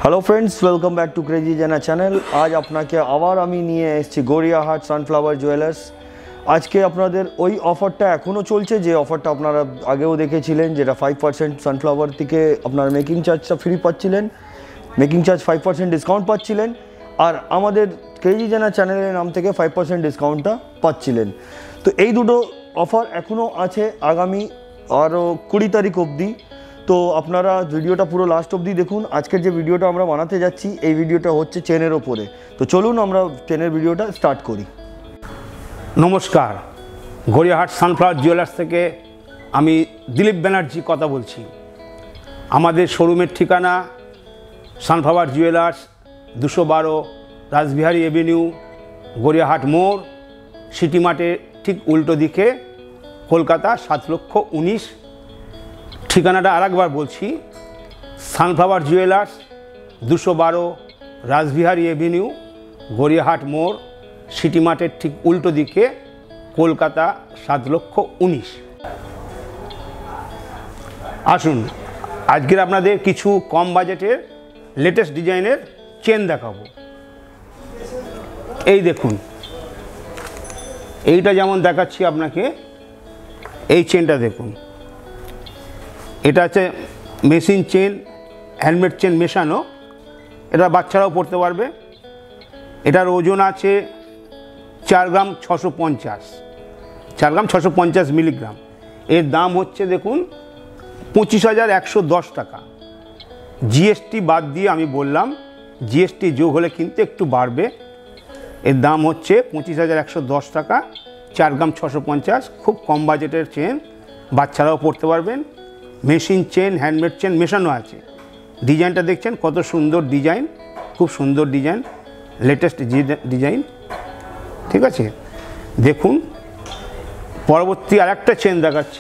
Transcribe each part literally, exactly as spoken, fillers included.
Hello friends, welcome back to crazy Jena channel. আজ আপনাকে আবার আমি নিয়ে এসেছি গড়িয়াহাট সানফ্লাওয়ার জুয়েলার্স। আজকে আপনাদের ওই অফারটা এখনও চলছে, যে অফারটা আপনারা আগেও দেখেছিলেন, যেটা ফাইভ পার্সেন্ট সানফ্লাওয়ার থেকে আপনার মেকিং চার্জটা ফ্রি পাচ্ছিলেন, making charge five percent discount পাচ্ছিলেন, আর আমাদের ক্রেজি জেনা চ্যানেলের নাম থেকে ফাইভ পার্সেন্ট ডিসকাউন্টটা পাচ্ছিলেন। তো এই দুটো অফার এখনও আছে আগামী আরও কুড়ি তারিখ অবধি। তো আপনারা ভিডিওটা পুরো লাস্ট অবধি দেখুন। আজকের যে ভিডিওটা আমরা বানাতে যাচ্ছি, এই ভিডিওটা হচ্ছে চেনের ওপরে। তো চলুন আমরা চেনের ভিডিওটা স্টার্ট করি। নমস্কার, গড়িয়াহাট সানফ্লাওয়ার জুয়েলার্স থেকে আমি দিলীপ ব্যানার্জি কথা বলছি। আমাদের শোরুমের ঠিকানা সানফ্লাওয়ার জুয়েলার্স, দুশো বারো রাসবিহারী এভিনিউ, গড়িয়াহাট মোড়, সিটি মার্টের ঠিক উল্টো দিকে, কলকাতা সাত লক্ষ উনিশ। ঠিকানাটা আরেকবার বলছি, সানফ্লাওয়ার জুয়েলার্স, দুশো বারো রাসবিহারী এভিনিউ, গড়িয়াহাট মোড়, সিটি মার্টের ঠিক উল্টো দিকে, কলকাতা সাত লক্ষ উনিশ। আসুন আজকের আপনাদের কিছু কম বাজেটের লেটেস্ট ডিজাইনের চেন দেখাবো। এই দেখুন, এইটা যেমন দেখাচ্ছি আপনাকে, এই চেনটা দেখুন। এটা আছে মেশিন চেন, হ্যান্ডমেড চেন মেশানো। এটা বাচ্চারাও পড়তে পারবে। এটার ওজন আছে চার গ্রাম ছশো পঞ্চাশ চার গ্রাম ছশো পঞ্চাশ মিলিগ্রাম। এর দাম হচ্ছে দেখুন পঁচিশ হাজার একশো দশ টাকা। জিএসটি বাদ দিয়ে আমি বললাম, জিএসটি যোগ হলে কিন্তু একটু বাড়বে। এর দাম হচ্ছে পঁচিশ হাজার একশো দশ টাকা, চার গ্রাম ছশো পঞ্চাশ। খুব কম বাজেটের চেন, বাচ্চারাও পড়তে পারবেন। মেশিন চেন, হ্যান্ডমেড চেন মেশানো আছে। ডিজাইনটা দেখছেন কত সুন্দর ডিজাইন, খুব সুন্দর ডিজাইন, লেটেস্ট ডিজাইন। ঠিক আছে, দেখুন পরবর্তী আর একটা চেন দেখাচ্ছি।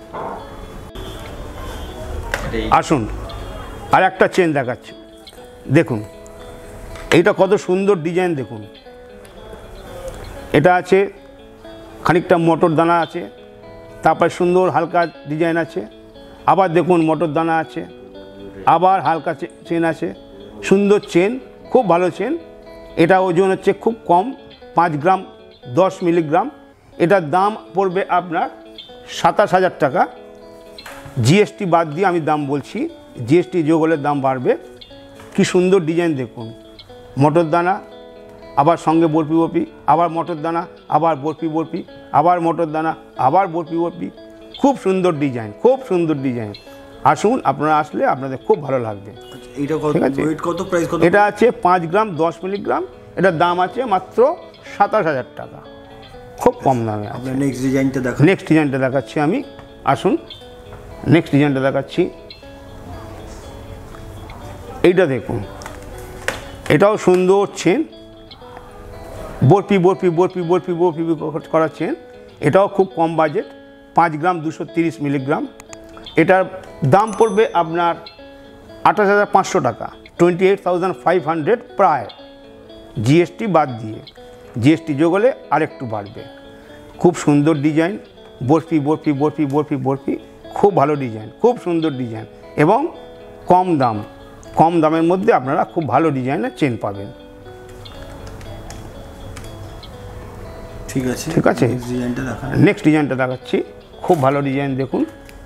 আসুন আর একটা চেন দেখাচ্ছি, দেখুন এইটা কত সুন্দর ডিজাইন দেখুন। এটা আছে খানিকটা মোটর দানা আছে, তারপর সুন্দর হালকা ডিজাইন আছে, আবার দেখুন মোটর দানা আছে, আবার হালকা চেন আছে। সুন্দর চেন, খুব ভালো চেন। এটা ওজন হচ্ছে খুব কম, পাঁচ গ্রাম দশ মিলিগ্রাম। এটার দাম পড়বে আপনার সাতাশ হাজার টাকা। জিএসটি বাদ দিয়ে আমি দাম বলছি, জিএসটি যোগ হলে দাম বাড়বে। কি সুন্দর ডিজাইন দেখুন, মোটর দানা, আবার সঙ্গে বরফি বরফি, আবার মোটর দানা, আবার বরফি বরফি, আবার মোটর দানা, আবার বরফি বরফি। খুব সুন্দর ডিজাইন, খুব সুন্দর ডিজাইন। আসুন, আপনারা আসলে আপনাদের খুব ভালো লাগবে। এটা কত ওয়েট, কত প্রাইস কত? এটা আছে পাঁচ গ্রাম দশ মিলিগ্রাম। এটার দাম আছে মাত্র সাতাশ হাজার টাকা, খুব কম দামে। আপনার নেক্সট ডিজাইনটা দেখান। নেক্সট ডিজাইনটা দেখাচ্ছি আমি। আসুন নেক্সট ডিজাইনটা দেখাচ্ছি। এইটা দেখুন, এটাও সুন্দর চেন, বরফি বরফি বরফি বরফি বরফি করা চেন। এটাও খুব কম বাজেট, পাঁচ গ্রাম দুশো তিরিশ মিলিগ্রাম। এটার দাম পড়বে আপনার আঠাশ হাজার পাঁচশো টাকা, twenty eight thousand five hundred প্রায়, জিএসটি বাদ দিয়ে। জিএসটি যোগ হলে আরেকটু বাড়বে। খুব সুন্দর ডিজাইন, বরফি বরফি বরফি বরফি বরফি। খুব ভালো ডিজাইন, খুব সুন্দর ডিজাইন, এবং কম দাম। কম দামের মধ্যে আপনারা খুব ভালো ডিজাইনের চেন পাবেন। ঠিক আছে, ঠিক আছে, ডিজাইনটা দেখান। নেক্সট ডিজাইনটা দেখাচ্ছি। খুব ভালো ডিজাইন দেখুন।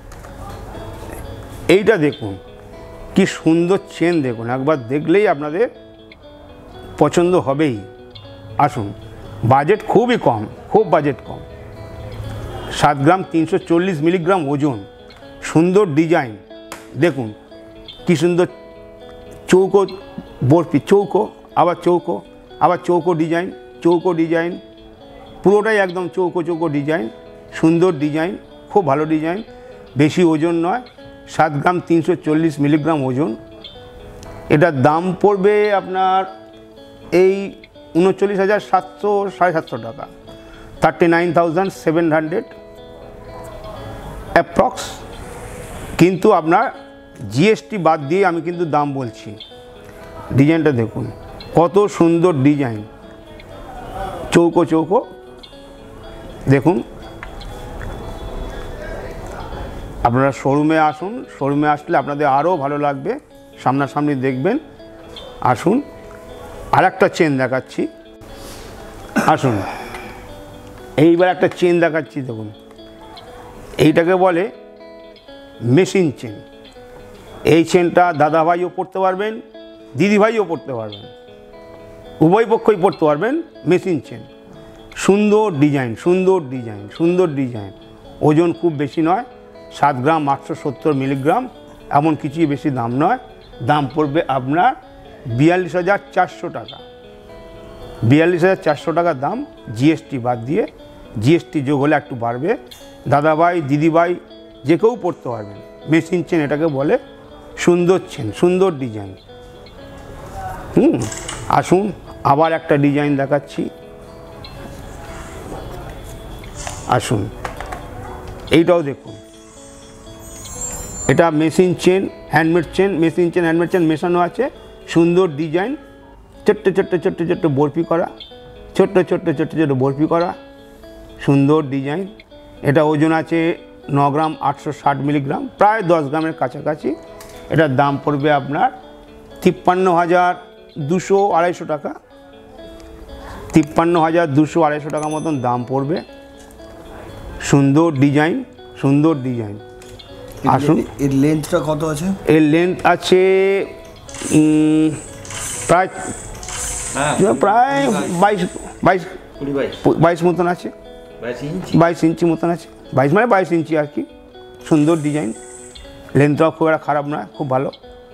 এইটা দেখুন, কি সুন্দর চেন দেখুন, একবার দেখলেই আপনাদের পছন্দ হবেই। আসুন, বাজেট খুবই কম, খুব বাজেট কম। সাত গ্রাম তিনশো চল্লিশ মিলিগ্রাম ওজন, সুন্দর ডিজাইন দেখুন, কি সুন্দর চৌকো বরফি, চৌকো, আবার চৌকো, আবার চৌকো ডিজাইন, চৌকো ডিজাইন, পুরোটাই একদম চৌকো চৌকো ডিজাইন। সুন্দর ডিজাইন, খুব ভালো ডিজাইন। বেশি ওজন নয়, সাত গ্রাম তিনশো চল্লিশ মিলিগ্রাম ওজন। এটার দাম পড়বে আপনার এই উনচল্লিশ হাজার সাতশো সাড়ে সাতশো টাকা, thirty nine thousand seven hundred approx. কিন্তু আপনার জিএসটি বাদ দিয়ে আমি কিন্তু দাম বলছি। ডিজাইনটা দেখুন, কত সুন্দর ডিজাইন, চৌকো চৌকো দেখুন। আপনারা শোরুমে আসুন, শোরুমে আসলে আপনাদের আরও ভালো লাগবে, সামনাসামনি দেখবেন। আসুন আর একটা চেন দেখাচ্ছি, আসুন এইবার একটা চেন দেখাচ্ছি। দেখুন এইটাকে বলে মেশিন চেন। এই চেনটা দাদাভাইও পড়তে পারবেন, দিদিভাইও পড়তে পারবেন, উভয় পক্ষই পড়তে পারবেন। মেশিন চেন, সুন্দর ডিজাইন, সুন্দর ডিজাইন, সুন্দর ডিজাইন। ওজন খুব বেশি নয়, সাত গ্রাম আটশো সত্তর মিলিগ্রাম, এমন কিছুই বেশি দাম নয়। দাম পড়বে আপনার বিয়াল্লিশ হাজার চারশো টাকা। বিয়াল্লিশ হাজার চারশো টাকা দাম, জিএসটি বাদ দিয়ে। জিএসটি যোগ হলে একটু বাড়বে। দাদাভাই দিদিভাই যে কেউ পড়তে পারবেন। মেশিন চেন এটাকে বলে, সুন্দর চেন, সুন্দর ডিজাইন। হুম আসুন আবার একটা ডিজাইন দেখাচ্ছি, আসুন এইটাও দেখুন। এটা machine chain, handmade chain, machine chain handmade chain মেশানো আছে। সুন্দর ডিজাইন, ছোট্ট ছোট্ট ছোট্ট ছোট্ট বরফি করা, ছোট্ট ছোট্ট ছোট্ট ছোট্ট বরফি করা, সুন্দর ডিজাইন। এটা ওজন আছে ন গ্রাম আটশো ষাট মিলিগ্রাম, প্রায় দশ গ্রামের কাছাকাছি। এটার দাম পড়বে আপনার তিপ্পান্ন হাজার দুশো আড়াইশো টাকা। তিপ্পান্ন হাজার দুশো আড়াইশো টাকা মতন দাম পড়বে। সুন্দর ডিজাইন, সুন্দর ডিজাইন। আসুন এর লেন্থটা কত আছে? এর লেন্থ আছে উম, প্রায় প্রায় বাইশ বাইশ বাইশ মতন আছে, বাইশ ইঞ্চি মতন আছে। বাইশ মানে বাইশ ইঞ্চি আর কি। সুন্দর ডিজাইন, লেন্থটাও খুব একটা খারাপ নয়, খুব ভালো,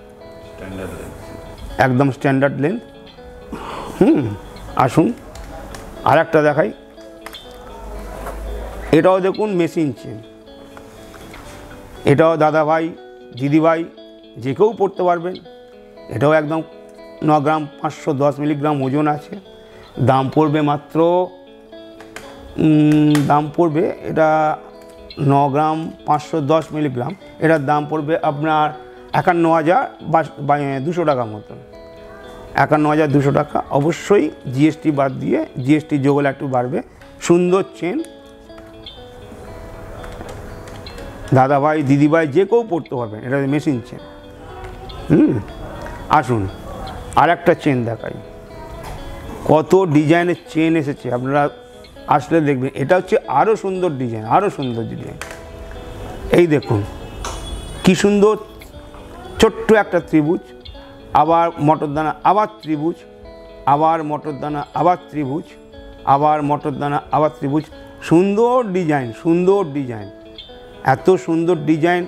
একদম স্ট্যান্ডার্ড লেন্থ। হুম আসুন আর একটা দেখাই। এটাও দেখুন মেশিন চেন। এটাও দাদাভাই দিদিভাই যে কেউ পড়তে পারবেন। এটাও একদম ন গ্রাম পাঁচশো দশ মিলিগ্রাম ওজন আছে। দাম পড়বে মাত্র দাম পড়বে এটা ন গ্রাম পাঁচশো দশ মিলিগ্রাম। এটার দাম পড়বে আপনার একান্ন হাজার দুশো টাকা মতন, একান্ন হাজার দুশো টাকা। অবশ্যই জিএসটি বাদ দিয়ে, জিএসটি যোগ হলে একটু বাড়বে। সুন্দর চেন, দাদাভাই দিদিভাই যে কেউ পড়তে পারবেন। এটা মেশিন চেন। হুম আসুন আর একটা চেন দেখাই। কত ডিজাইনের চেন এসেছে, আপনারা আসলে দেখবেন। এটা হচ্ছে আরও সুন্দর ডিজাইন, আরও সুন্দর ডিজাইন। এই দেখুন কি সুন্দর, ছোট্ট একটা ত্রিভুজ, আবার মটরদানা, আবার ত্রিভুজ, আবার মটরদানা, আবার ত্রিভুজ, আবার মটরদানা, আবার ত্রিভুজ। সুন্দর ডিজাইন, সুন্দর ডিজাইন, এত সুন্দর ডিজাইন।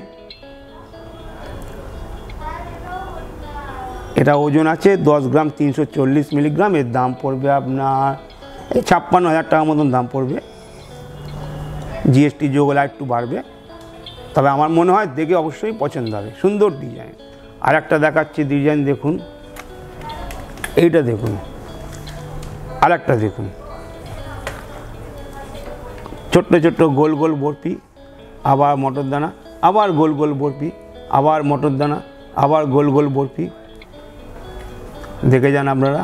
এটা ওজন আছে দশ গ্রাম তিনশো চল্লিশ মিলিগ্রাম। এর দাম পড়বে আপনার এই ছাপ্পান্ন হাজার টাকা মতন দাম পড়বে। জিএসটি যোগ হলে একটু বাড়বে, তবে আমার মনে হয় দেখে অবশ্যই পছন্দ হবে। সুন্দর ডিজাইন। আর একটা দেখাচ্ছি ডিজাইন, দেখুন এইটা দেখুন, আর একটা দেখুন, ছোট্ট ছোট্ট গোল গোল বরফি, আবার মটরদানা, আবার গোল গোল বরফি, আবার মটরদানা, আবার গোল গোল বরফি। দেখে যান আপনারা।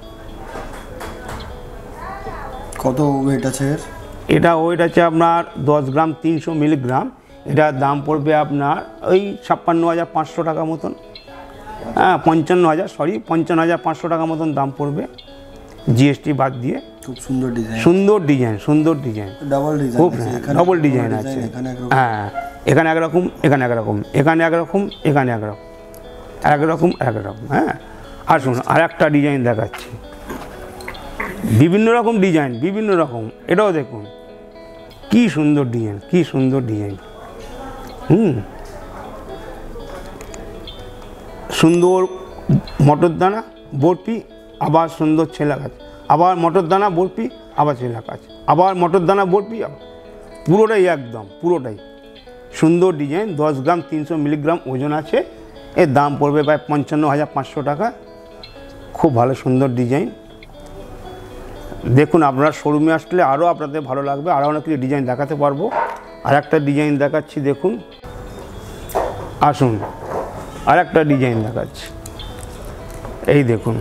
কত ওয়েট আছে এর? এটা ওয়েট আছে আপনার দশ গ্রাম তিনশো মিলিগ্রাম। এটার দাম পড়বে আপনার ওই ছাপ্পান্ন হাজার পাঁচশো টাকা মতন, হ্যাঁ পঞ্চান্ন হাজার সরি পঞ্চান্ন হাজার পাঁচশো টাকা মতন দাম পড়বে, জিএসটি বাদ দিয়ে। খুব সুন্দর ডিজাইন, সুন্দর ডিজাইন, সুন্দর ডিজাইন, ডাবল ডিজাইন, খুব ডবল ডিজাইন আছে। হ্যাঁ এখানে একরকম, এখানে একরকম, এখানে একরকম, এখানে একরকম, একরকম একরকম। হ্যাঁ আসুন আর একটা ডিজাইন দেখাচ্ছি। বিভিন্ন রকম ডিজাইন, বিভিন্ন রকম। এটাও দেখুন কি সুন্দর ডিজাইন, কি সুন্দর ডিজাইন। হুম সুন্দর মটরদানা বরফি, আবার সুন্দর ছেলা গাছ, আবার মটরদানা বরফি, আবার ছেলা গাছ, আবার মটরদানা বরফি, পুরোটাই একদম পুরোটাই সুন্দর ডিজাইন। দশ গ্রাম তিনশো মিলিগ্রাম ওজন আছে। এর দাম পড়বে প্রায় পঞ্চান্ন হাজার পাঁচশো টাকা। খুব ভালো সুন্দর ডিজাইন। দেখুন আপনারা শোরুমে আসলে আরও আপনাদের ভালো লাগবে, আরও অনেক কিছু ডিজাইন দেখাতে পারবো। আর একটা ডিজাইন দেখাচ্ছি, দেখুন আসুন আর একটা ডিজাইন দেখাচ্ছি। এই দেখুন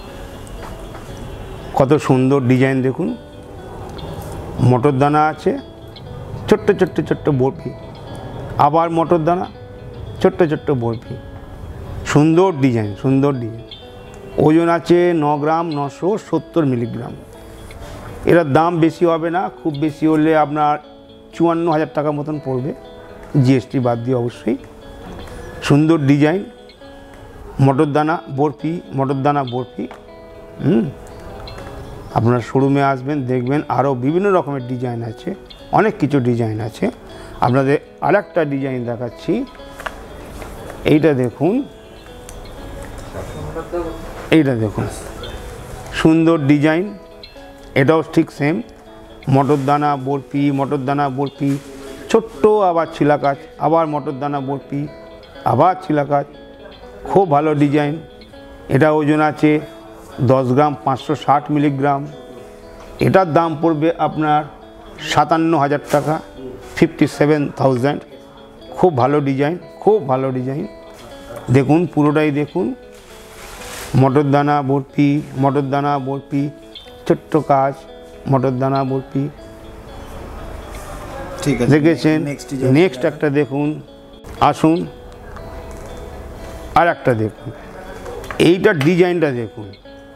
কত সুন্দর ডিজাইন, দেখুন মটরদানা আছে, ছোট্ট ছোট্ট ছোট্ট বরফি, আবার মটরদানা, ছোট্ট ছোট্ট বরফি। সুন্দর ডিজাইন, সুন্দর ডিজাইন। ওজন আছে ন গ্রাম নশো সত্তর মিলিগ্রাম। এটার দাম বেশি হবে না, খুব বেশি হলে আপনার চুয়ান্ন হাজার টাকা মতন পড়বে, জিএসটি বাদ দিয়ে অবশ্যই। সুন্দর ডিজাইন, মটর দানা বরফি, মটর দানা বরফি। হুম আপনার শোরুমে আসবেন, দেখবেন আরও বিভিন্ন রকমের ডিজাইন আছে, অনেক কিছু ডিজাইন আছে। আপনাদের আরেকটা ডিজাইন দেখাচ্ছি, এইটা দেখুন, এইটা দেখুন সুন্দর ডিজাইন, এটাও ঠিক সেম মটর দানা বরফি, মটর দানা বরফি, ছোট্ট আবার ছিলা কাজ, আবার মটর দানা বরফি, আবার ছিলা কাজ, খুব ভালো ডিজাইন। এটা ওজন আছে দশ গ্রাম পাঁচশো ষাট মিলিগ্রাম। এটার দাম পড়বে আপনার সাতান্ন হাজার টাকা, ফিফটি সেভেন থাউজেন্ড। খুব ভালো ডিজাইন, খুব ভালো ডিজাইন। দেখুন পুরোটাই দেখুন, মটর দানা বরফি, মটর দানা বরফি, ছোট্ট কাজ, মটর দানা বরফি। ঠিক আছে, দেখেছেন। নেক্সট একটা দেখুন, আসুন আর একটা দেখুন, এইটার ডিজাইনটা দেখুন,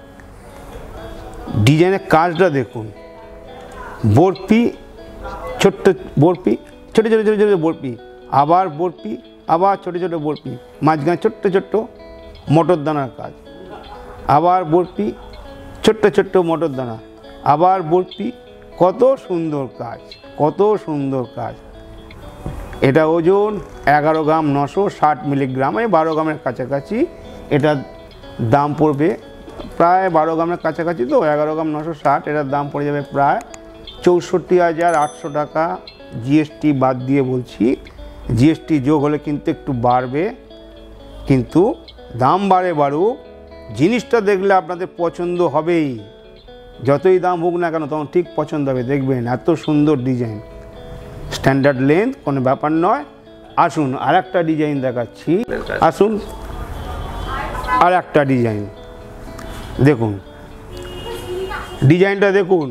ডিজাইনের কাজটা দেখুন। বরফি, ছোট্ট বরফি, ছোটো ছোটো ছোটো ছোটো বরফি, আবার বরফি, আবার ছোটো ছোটো বরফি, মাঝখানে ছোট্ট ছোট্ট মটর দানার কাজ, আবার বরফি, ছোট্ট ছোট্ট মটর দানা, আবার বরফি। কত সুন্দর কাজ, কত সুন্দর কাজ। এটা ওজন এগারো গ্রাম নশো ষাট মিলিগ্রাম, এই বারো গ্রামের কাছাকাছি। এটার দাম পড়বে প্রায় বারো গ্রামের কাছাকাছি, তো এগারো গ্রাম নশো ষাট, এটার দাম পড়ে যাবে প্রায় চৌষট্টি হাজার আটশো টাকা, জিএসটি বাদ দিয়ে বলছি। জিএসটি যোগ হলে কিন্তু একটু বাড়বে, কিন্তু দাম বাড়ে বাড়ুক, জিনিসটা দেখলে আপনাদের পছন্দ হবেই। যতই দাম হোক না কেন তখন ঠিক পছন্দ হবে। দেখবেন এত সুন্দর ডিজাইন, স্ট্যান্ডার্ড লেন্থ, কোনো ব্যাপার নয়। আসুন আর একটা ডিজাইন দেখাচ্ছি, আসুন আর একটা ডিজাইন দেখুন, ডিজাইনটা দেখুন।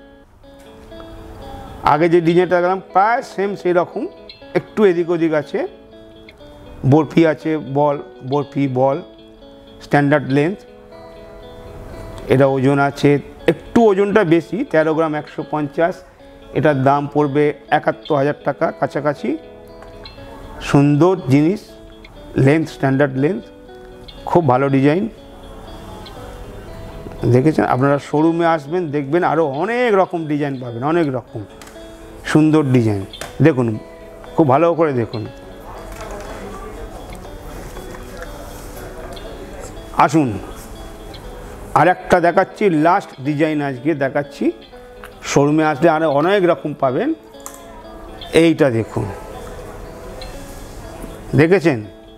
আগে যে ডিজাইনটা দেখলাম প্রায় সেম সেই রকম, একটু এদিক ওদিক আছে। বরফি আছে, ball barfi ball, standard length. এটা ওজন আছে, একটু ওজনটা বেশি, তেরো গ্রাম একশো পঞ্চাশ। এটার দাম পড়বে একাত্তর হাজার টাকা কাছাকাছি। সুন্দর জিনিস, লেন্থ স্ট্যান্ডার্ড লেন্থ, খুব ভালো ডিজাইন। দেখেছেন, আপনারা শোরুমে আসবেন, দেখবেন আরও অনেক রকম ডিজাইন পাবেন, অনেক রকম সুন্দর ডিজাইন। দেখুন খুব ভালো করে দেখুন। আসুন আর একটা দেখাচ্ছি, লাস্ট ডিজাইন আজকে দেখাচ্ছি। শোরুমে আসলে আরও অনেক রকম পাবেন। এইটা দেখুন, দেখেছেন,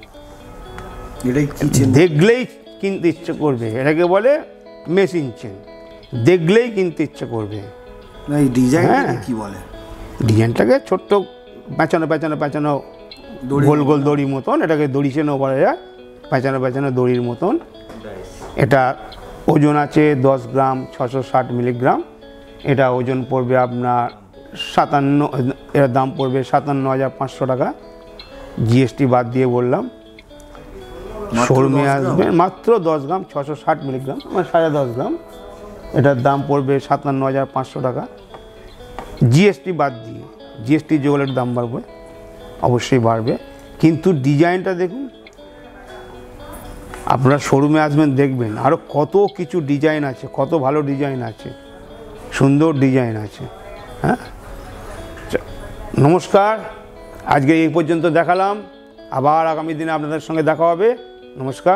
দেখলেই কিনতে ইচ্ছে করবে। এটাকে বলে মেশিন চেন, দেখলেই কিনতে ইচ্ছে করবে। এই ডিজাইন কি বলে, ডিজাইনটাকে ছোট্ট পেঁচানো পেঁচানো পেঁচানো গোল গোল দড়ির মতন, এটাকে দড়ি চেনও বলা যায়, পেঁচানো পেঁচানো দড়ির মতন। এটা ওজন আছে দশ গ্রাম ছশো ষাট মিলিগ্রাম। এটা ওজন পড়বে আপনার সাতান্ন, এর দাম পড়বে সাতান্ন হাজার পাঁচশো টাকা, জিএসটি বাদ দিয়ে বললাম। শোরুমে আসবেন, মাত্র দশ গ্রাম ছশো ষাট মিলিগ্রাম, মানে সাড়ে দশ গ্রাম। এটার দাম পড়বে সাতান্ন হাজার পাঁচশো টাকা, জিএসটি বাদ দিয়ে। জিএসটি যোগলের দাম বাড়বে, অবশ্যই বাড়বে। কিন্তু ডিজাইনটা দেখুন, আপনারা শোরুমে আসবেন, দেখবেন আরও কত কিছু ডিজাইন আছে, কত ভালো ডিজাইন আছে, সুন্দর ডিজাইন আছে। হ্যাঁ, নমস্কার, আজকে এই পর্যন্ত দেখালাম। আবার আগামী দিনে আপনাদের সঙ্গে দেখা হবে। নমস্কার।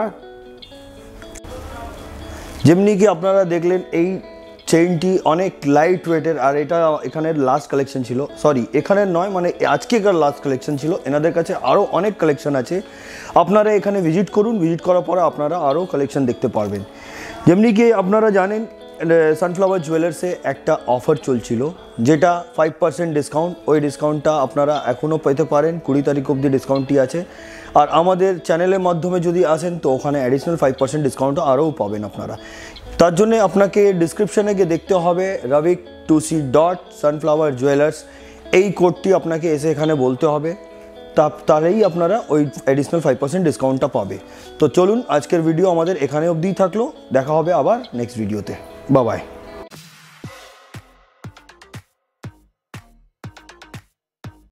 যেমনি কি আপনারা দেখলেন এই চেইনটি অনেক লাইট ওয়েটের, আর এটা এখানের লাস্ট কালেকশন ছিল, সরি এখানের নয়, মানে আজকেকার লাস্ট কালেকশন ছিল। এনাদের কাছে আরও অনেক কালেকশন আছে, আপনারা এখানে ভিজিট করুন। ভিজিট করার পরে আপনারা আরও কালেকশন দেখতে পারবেন। যেমনি কি আপনারা জানেন, সানফ্লাওয়ার জুয়েলার্সে একটা অফার চলছিল, যেটা ফাইভ পার্সেন্ট ডিসকাউন্ট। ওই ডিসকাউন্টটা আপনারা এখনও পেতে পারেন, কুড়ি তারিখ অবধি ডিসকাউন্টটি আছে। আর আমাদের চ্যানেলের মাধ্যমে যদি আসেন তো ওখানে অ্যাডিশনাল ফাইভ পার্সেন্ট ডিসকাউন্টও আরও পাবেন আপনারা। তার জন্য আপনাকে ডিসক্রিপশানে গিয়ে দেখতে হবে রাভিক two C dot Sunflower Jewellers, এই কোডটি আপনাকে এসে এখানে বলতে হবে। তা তাহলেই আপনারা ওই অ্যাডিশনাল ফাইভ পার্সেন্ট ডিসকাউন্টটা পাবে। তো চলুন আজকের ভিডিও আমাদের এখানে অবধিই থাকলো, দেখা হবে আবার নেক্সট ভিডিওতে। Bye by.